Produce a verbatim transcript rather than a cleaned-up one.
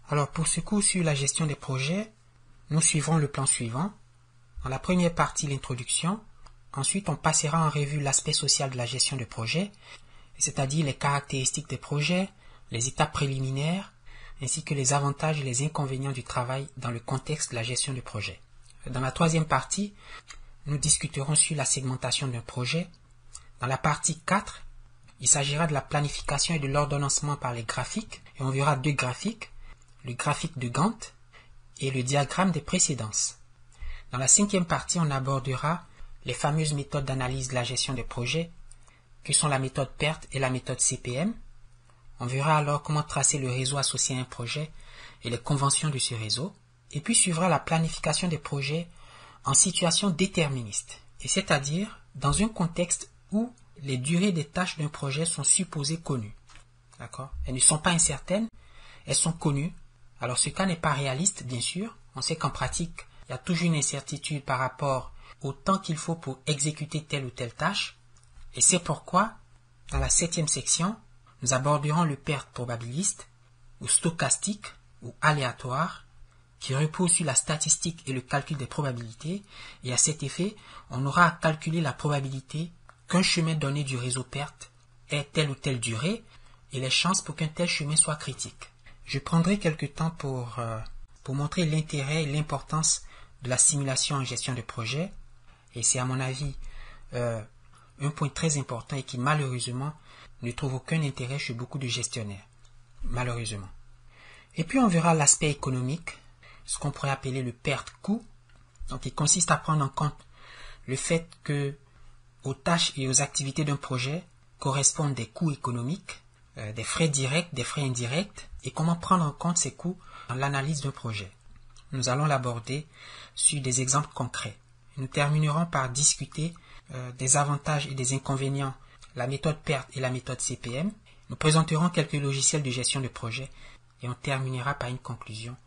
Alors pour ce cours sur la gestion des projets, nous suivrons le plan suivant. Dans la première partie, l'introduction. Ensuite, on passera en revue l'aspect social de la gestion de projet, c'est-à-dire les caractéristiques des projets, les étapes préliminaires, ainsi que les avantages et les inconvénients du travail dans le contexte de la gestion de projet. Dans la troisième partie, nous discuterons sur la segmentation d'un projet. Dans la partie quatre, il s'agira de la planification et de l'ordonnancement par les graphiques, et on verra deux graphiques, le graphique de Gantt et le diagramme des précédences. Dans la cinquième partie, on abordera les fameuses méthodes d'analyse de la gestion des projets, que sont la méthode PERT et la méthode C P M. On verra alors comment tracer le réseau associé à un projet et les conventions de ce réseau. Et puis suivra la planification des projets en situation déterministe, et c'est-à-dire dans un contexte où les durées des tâches d'un projet sont supposées connues. D'accord ? Elles ne sont pas incertaines, elles sont connues. Alors ce cas n'est pas réaliste, bien sûr. On sait qu'en pratique, il y a toujours une incertitude par rapport au temps qu'il faut pour exécuter telle ou telle tâche. Et c'est pourquoi, dans la septième section, nous aborderons le PERT probabiliste, ou stochastique, ou aléatoire, qui repose sur la statistique et le calcul des probabilités. Et à cet effet, on aura à calculer la probabilité qu'un chemin donné du réseau PERT ait telle ou telle durée et les chances pour qu'un tel chemin soit critique. Je prendrai quelques temps pour, euh, pour montrer l'intérêt et l'importance de la simulation en gestion de projet. Et c'est à mon avis euh, un point très important et qui malheureusement ne trouve aucun intérêt chez beaucoup de gestionnaires. Malheureusement. Et puis on verra l'aspect économique, ce qu'on pourrait appeler le PERT-coût. Donc il consiste à prendre en compte le fait que aux tâches et aux activités d'un projet correspondent des coûts économiques, euh, des frais directs, des frais indirects, et comment prendre en compte ces coûts dans l'analyse d'un projet. Nous allons l'aborder sur des exemples concrets. Nous terminerons par discuter euh, des avantages et des inconvénients, la méthode PERT et la méthode C P M. Nous présenterons quelques logiciels de gestion de projet et on terminera par une conclusion